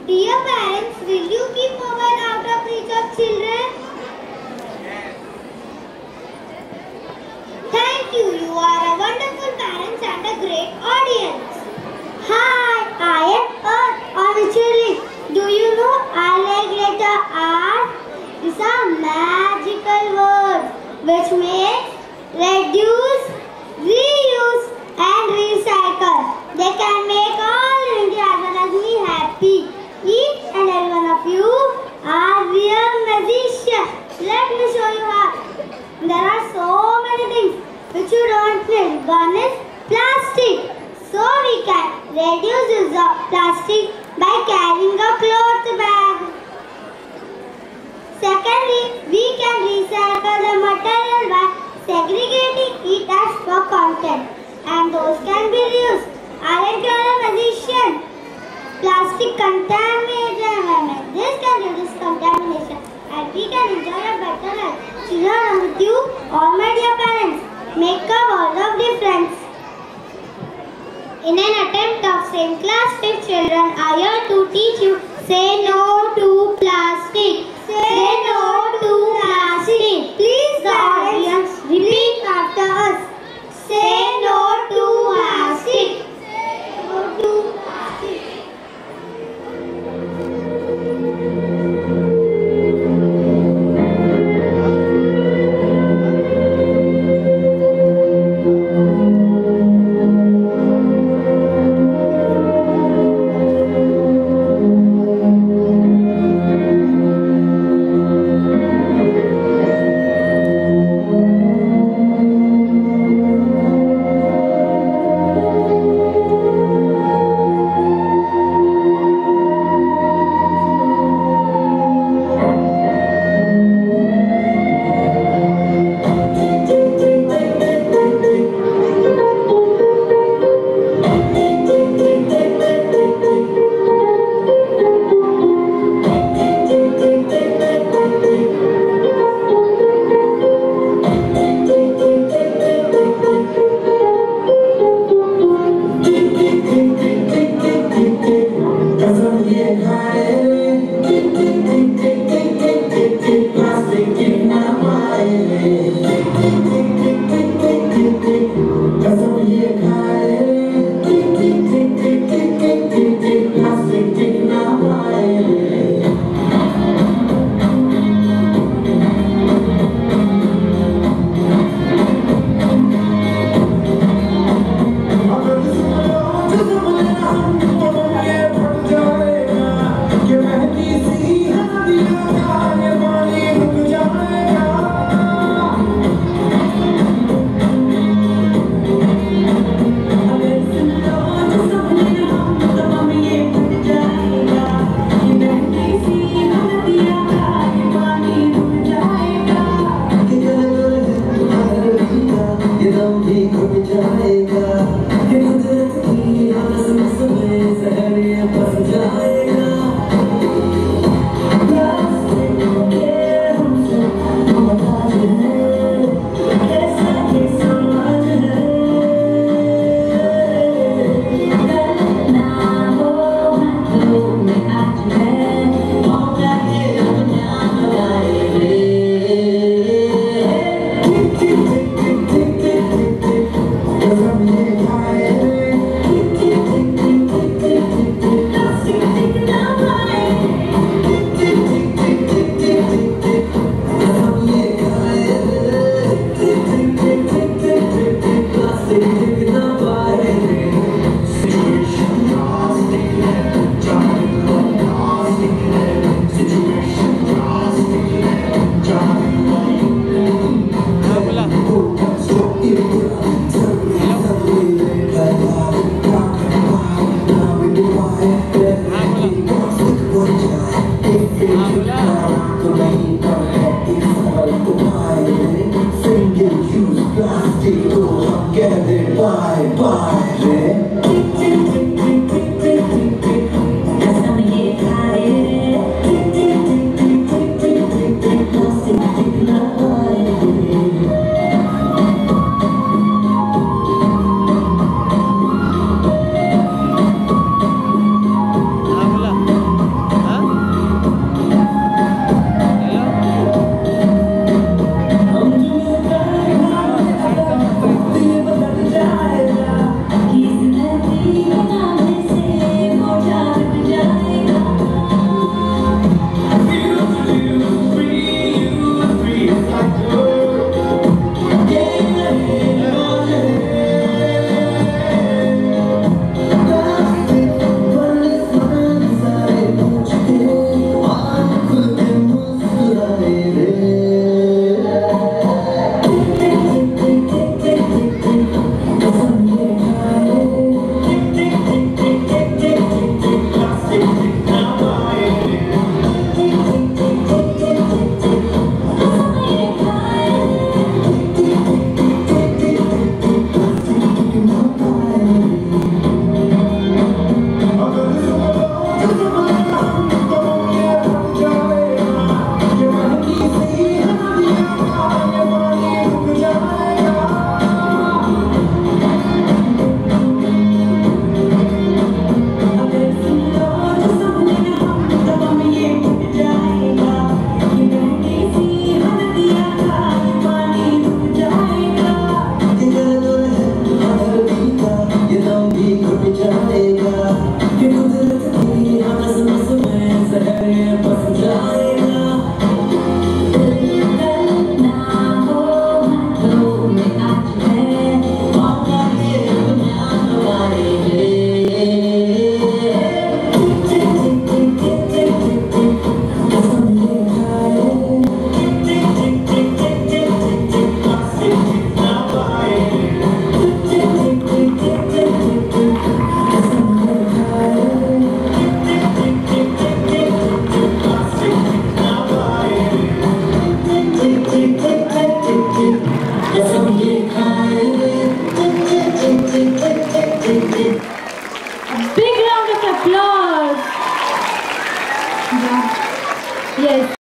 Dear parents, will you keep mobile out of reach of children? Thank you. You are a wonderful parents and a great audience. Hi, I am Earth Orchard. Do you know I like letter R? It's a magical word which makes reduce, reuse and recycle. They can make all India as well as me happy. Each and every one of you are real magicians. Let me show you how. There are so many things which you don't need. One is plastic. So we can reduce use of plastic by carrying a cloth bag. Secondly, we can recycle the material by segregating it as per content, and those can be reused. Aren't you a magician? Plastic contaminates the environment. This can reduce contamination and we can enjoy a better life. Children, are with you, all my dear parents, make a world of difference. In an attempt of St. Class 5 children are here to teach you, say no to plastic. Say no to plastic. Please the audience repeat after us. Say no to plastic. Say no to plastic. Yes.